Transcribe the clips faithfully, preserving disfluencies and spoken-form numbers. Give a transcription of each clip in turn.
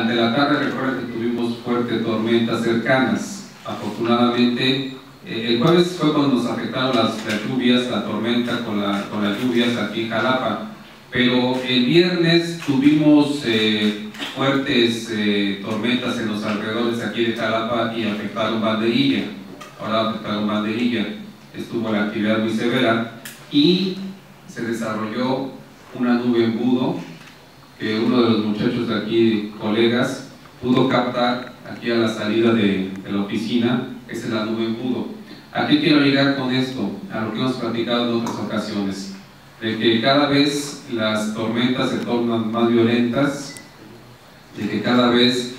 durante la tarde recuerden que tuvimos fuertes tormentas cercanas. Afortunadamente, eh, el jueves fue cuando nos afectaron las, las lluvias, la tormenta con, la, con las lluvias aquí en Jalapa, pero el viernes tuvimos eh, fuertes eh, tormentas en los alrededores aquí de Jalapa y afectaron Banderilla. Ahora afectaron Banderilla, estuvo la actividad muy severa y se desarrolló una nube embudo que uno de los muchachos de aquí, colegas, pudo captar aquí a la salida de, de la oficina. Esa es la nube embudo. ¿A qué quiero llegar con esto? A lo que hemos platicado en otras ocasiones, de que cada vez las tormentas se tornan más violentas, de que cada vez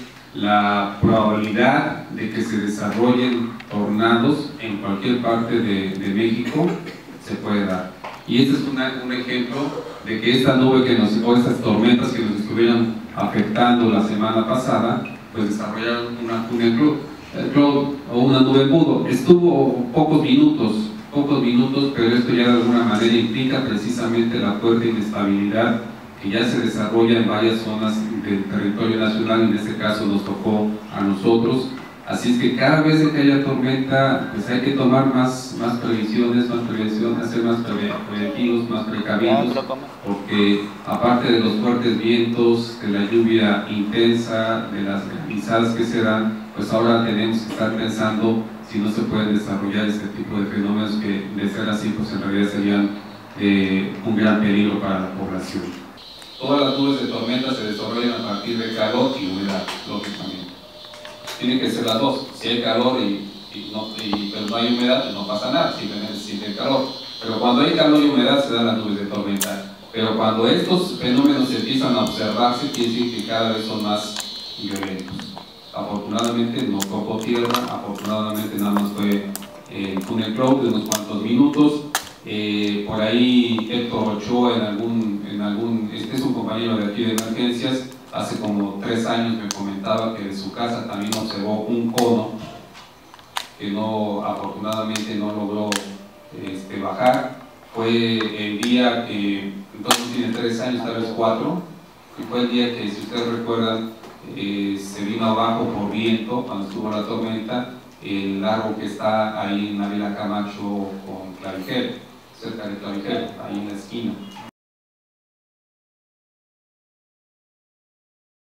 la probabilidad de que se desarrollen tornados en cualquier parte de, de México se puede dar. Y este es una, un ejemplo de que esta nube que nos, o estas tormentas que nos estuvieron afectando la semana pasada, pues desarrollaron una, una cloud o una nube embudo. Estuvo pocos minutos, pocos minutos, pero esto ya de alguna manera implica precisamente la fuerte inestabilidad que ya se desarrolla en varias zonas del territorio nacional, y en este caso nos tocó a nosotros. Así es que cada vez que haya tormenta, pues hay que tomar más, más previsiones, más prevención, hacer más preventivos, más precavidos, porque aparte de los fuertes vientos, de la lluvia intensa, de las granizadas que se dan, pues ahora tenemos que estar pensando si no se pueden desarrollar este tipo de fenómenos que, de ser así, pues en realidad serían eh, un gran peligro para la población. Todas las nubes de tormenta se desarrollan a partir de calor y humedad, lógicamente. Tiene que ser las dos. Si hay calor y, y, no, y pero no hay humedad, pues no pasa nada, simplemente siente el calor. Pero cuando hay calor y humedad se dan las nubes de tormenta. Pero cuando estos fenómenos empiezan a observarse, quiere decir que cada vez son más violentos. Afortunadamente no tocó tierra, afortunadamente nada más fue el eh, túnel cloud de unos cuantos minutos. Eh, por ahí Héctor Ochoa, en algún, en algún, este es un compañero de aquí de emergencias, hace como tres años me comentaba que de su casa también observó un cono que no, afortunadamente no logró este, bajar. Fue el día que, entonces tiene tres años, tal vez cuatro, y fue el día que, si ustedes recuerdan, eh, se vino abajo por viento cuando estuvo la tormenta, el árbol que está ahí en Ávila Camacho con Clavijero, cerca de Clavijero, ahí en la esquina.